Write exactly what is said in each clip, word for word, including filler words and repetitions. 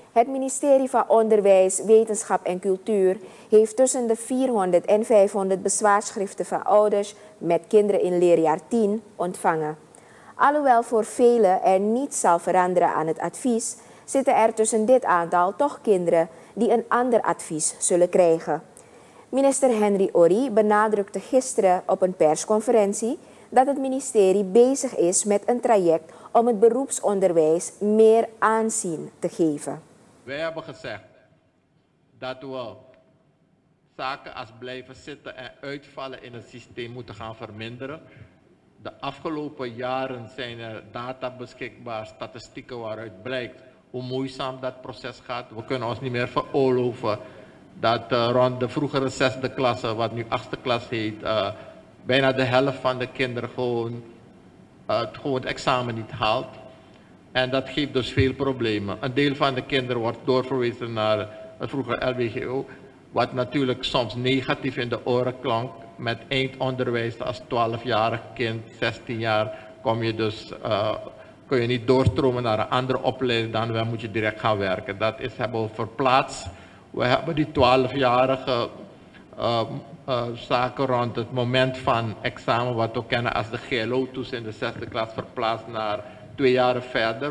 Het ministerie van Onderwijs, Wetenschap en Cultuur heeft tussen de vierhonderd en vijfhonderd bezwaarschriften van ouders met kinderen in leerjaar tien ontvangen. Alhoewel voor velen er niets zal veranderen aan het advies, zitten er tussen dit aantal toch kinderen die een ander advies zullen krijgen. Minister Henry Ory benadrukte gisteren op een persconferentie dat het ministerie bezig is met een traject om het beroepsonderwijs meer aanzien te geven. Wij hebben gezegd dat we zaken als blijven zitten en uitvallen in het systeem moeten gaan verminderen. De afgelopen jaren zijn er data beschikbaar, statistieken waaruit blijkt hoe moeizaam dat proces gaat. We kunnen ons niet meer veroorloven dat uh, rond de vroegere zesde klasse, wat nu achtste klas heet, uh, bijna de helft van de kinderen gewoon, uh, gewoon het examen niet haalt. En dat geeft dus veel problemen. Een deel van de kinderen wordt doorverwezen naar het vroegere L W G O, wat natuurlijk soms negatief in de oren klonk. Met eindonderwijs als twaalfjarig kind, zestien jaar, kom je dus, uh, kun je niet doorstromen naar een andere opleiding, dan wel moet je direct gaan werken. Dat is, hebben we verplaatst. We hebben die twaalfjarige uh, uh, zaken rond het moment van examen, wat we kennen als de G L O-toets in de zesde klas, verplaatst naar twee jaren verder.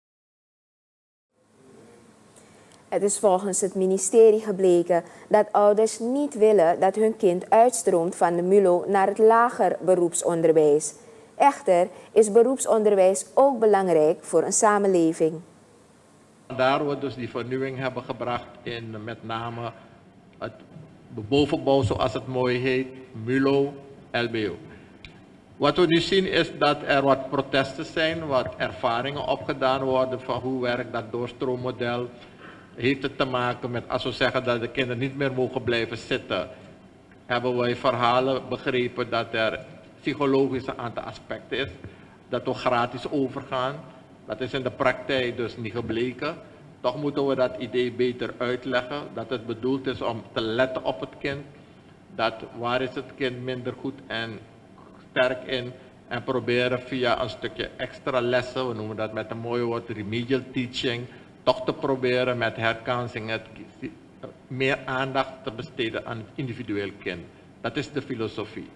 Het is volgens het ministerie gebleken dat ouders niet willen dat hun kind uitstroomt van de M U L O naar het lager beroepsonderwijs. Echter is beroepsonderwijs ook belangrijk voor een samenleving. Vandaar we dus die vernieuwing hebben gebracht in met name het bovenbouw, zoals het mooi heet, M U L O, L B O. Wat we nu zien is dat er wat protesten zijn, wat ervaringen opgedaan worden van hoe werkt dat doorstroommodel. Heeft het te maken met, als we zeggen dat de kinderen niet meer mogen blijven zitten, hebben wij verhalen begrepen dat er psychologisch een aantal aspecten is, dat we gratis overgaan. Dat is in de praktijk dus niet gebleken. Toch moeten we dat idee beter uitleggen, dat het bedoeld is om te letten op het kind, dat waar is het kind minder goed en sterk in, en proberen via een stukje extra lessen, we noemen dat met een mooi woord remedial teaching, toch te proberen met herkansing het, meer aandacht te besteden aan het individueel kind. Dat is de filosofie.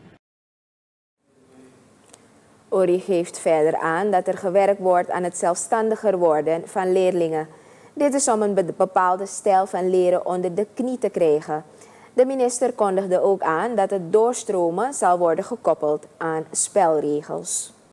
Ory geeft verder aan dat er gewerkt wordt aan het zelfstandiger worden van leerlingen. Dit is om een bepaalde stijl van leren onder de knie te krijgen. De minister kondigde ook aan dat het doorstromen zal worden gekoppeld aan spelregels.